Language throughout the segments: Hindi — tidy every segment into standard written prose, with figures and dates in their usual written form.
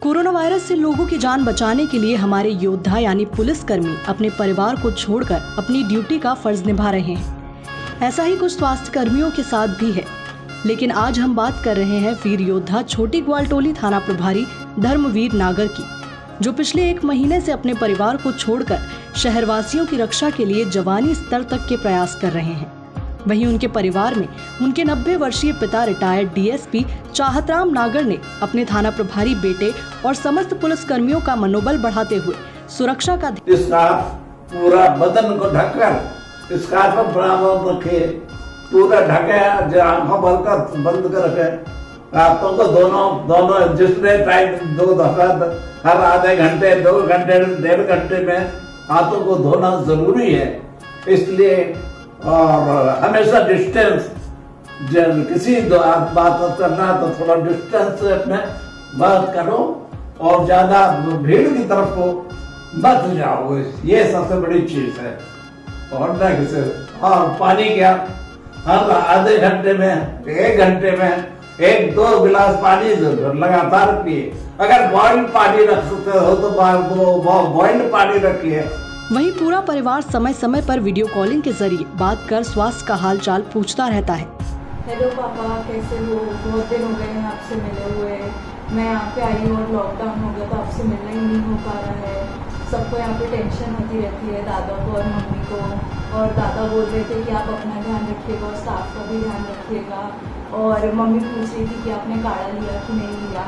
कोरोना वायरस से लोगों की जान बचाने के लिए हमारे योद्धा यानी पुलिसकर्मी अपने परिवार को छोड़कर अपनी ड्यूटी का फर्ज निभा रहे हैं। ऐसा ही कुछ स्वास्थ्य कर्मियों के साथ भी है। लेकिन आज हम बात कर रहे हैं वीर योद्धा छोटी ग्वालटोली थाना प्रभारी धर्मवीर नागर की, जो पिछले 1 महीने से अपने परिवार को छोड़कर शहरवासियों की रक्षा के लिए जवानी स्तर तक के प्रयास कर रहे हैं। वहीं उनके परिवार में उनके 90 वर्षीय पिता रिटायर्ड डीएसपी चाहतराम नागर ने अपने थाना प्रभारी बेटे और समस्त पुलिस कर्मियों का मनोबल बढ़ाते हुए सुरक्षा का पूरा बदन को ढककर स्कार्फ बराबर रखे, पूरा ढके, आंखों बंद कर रखे, हाथों को दोनों जिसने टाइम दो दफा हर आधे घंटे 2 घंटे 1.5 घंटे में हाथों को धोना जरूरी है। इसलिए और हमेशा डिस्टेंस, जब किसी बात करना तो थोड़ा डिस्टेंस से अपने बात करो और ज्यादा भीड़ की तरफ को मत जाओ। ये सबसे बड़ी चीज है। और ना किसी और पानी क्या हर आधे घंटे में 1 घंटे में 1-2 गिलास पानी लगातार पिए। अगर बॉइल्ड पानी रख सकते हो तो बॉइल्ड पानी रखिए। वहीं पूरा परिवार समय समय पर वीडियो कॉलिंग के जरिए बात कर स्वास्थ्य का हाल चाल पूछता रहता है। हेलो पापा, कैसे हो? बहुत दिन हो गए हैं आपसे मिले हुए। मैं यहाँ पे आई हूँ और लॉकडाउन हो गया तो आपसे मिलना ही नहीं हो पा रहा है। सबको यहाँ पे टेंशन होती रहती है, दादा को और मम्मी को। और दादा बोल रहे थे कि आप अपना ध्यान रखिएगा और स्टाफ का भी ध्यान रखिएगा। और मम्मी पूछ रही थी कि आपने काढ़ा लिया कि नहीं लिया।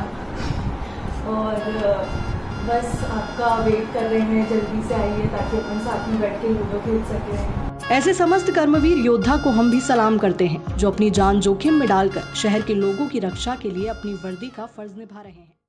और बस आपका वेट कर रहे हैं, जल्दी से आइए ताकि अपन साथ में बैठ के लूडो खेल सकें। ऐसे समस्त कर्मवीर योद्धा को हम भी सलाम करते हैं, जो अपनी जान जोखिम में डालकर शहर के लोगों की रक्षा के लिए अपनी वर्दी का फर्ज निभा रहे हैं।